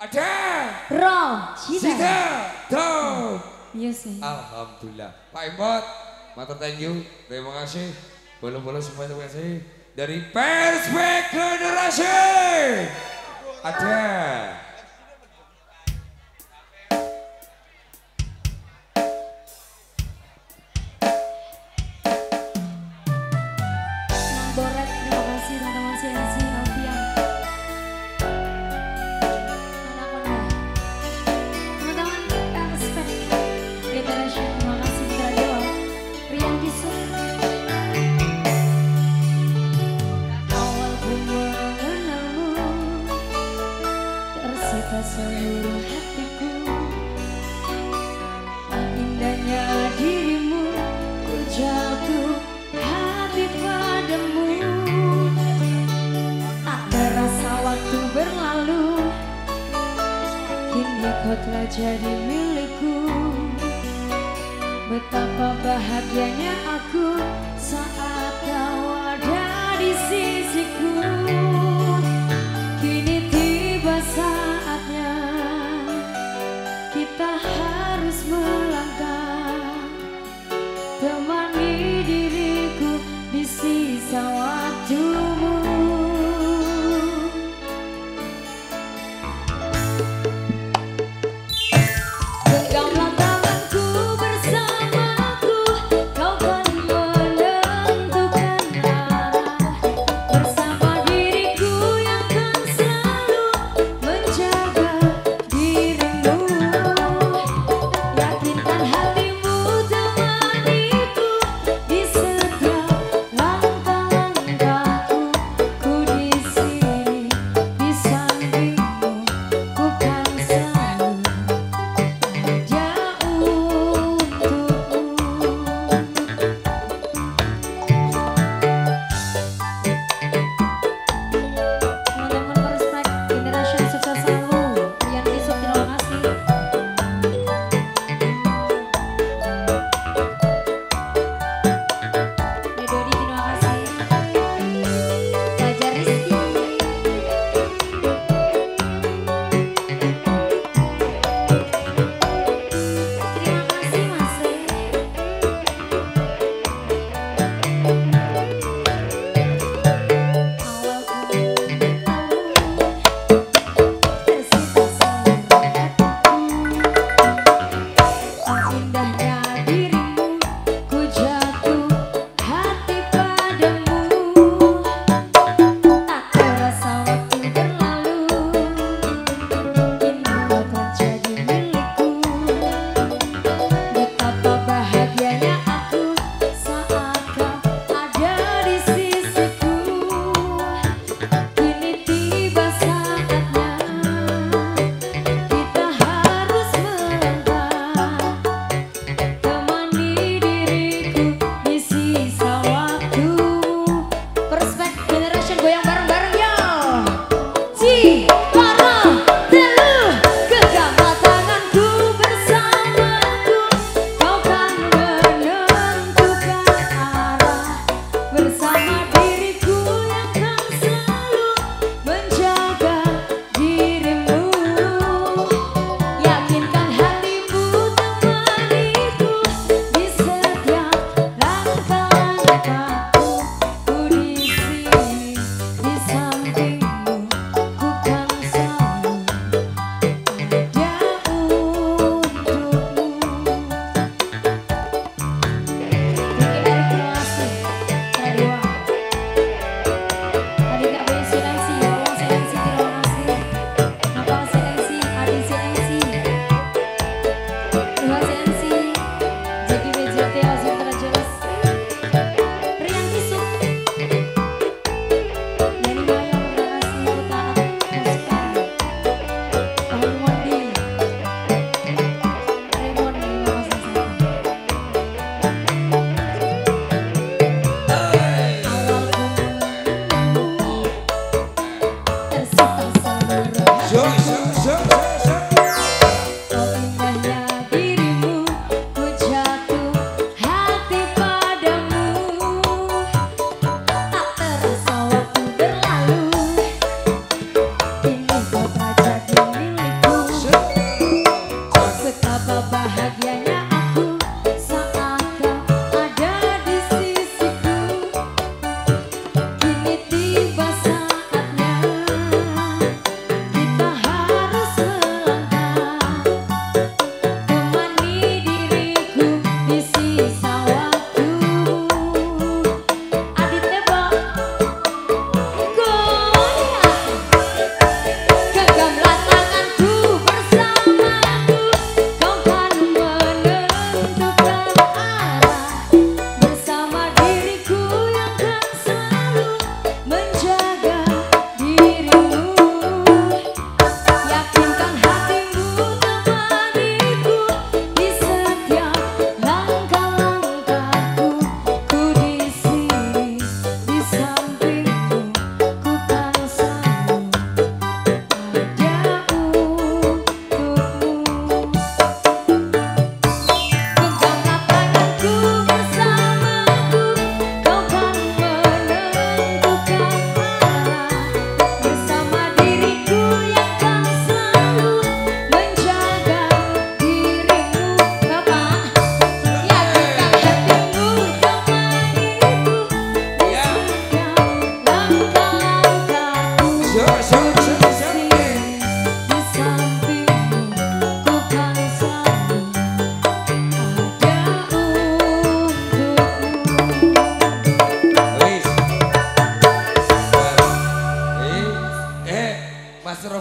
Ada. Ro, Sita. Tom. Iya sih. Alhamdulillah. Pak Imot, matur thank you. Terima kasih. Bolo-bolo semua terima kasih. Dari Perspek Generasi. Ada. Boret, terima kasih teman-teman CNC Alfian. Teman-teman Perspek Generasi, terima kasih Mitra Dewa. Rian Kisur. Awal ku mengenalmu, tersita seluruh hatiku. Indahnya dirimu, ku jatuh hati padamu. Tak terasa waktu berlalu, kini kau telah jadi milikku. Betapa bahagianya aku saat kau ada di sisiku. Kini tiba saatnya kita harus melangkah. Temani diriku di sisa waktumu. Genggamlah tanganku bersamaku, kau kan menentukan arah. Bersama diriku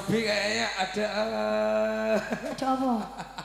Robi kayaknya ada Ada apa?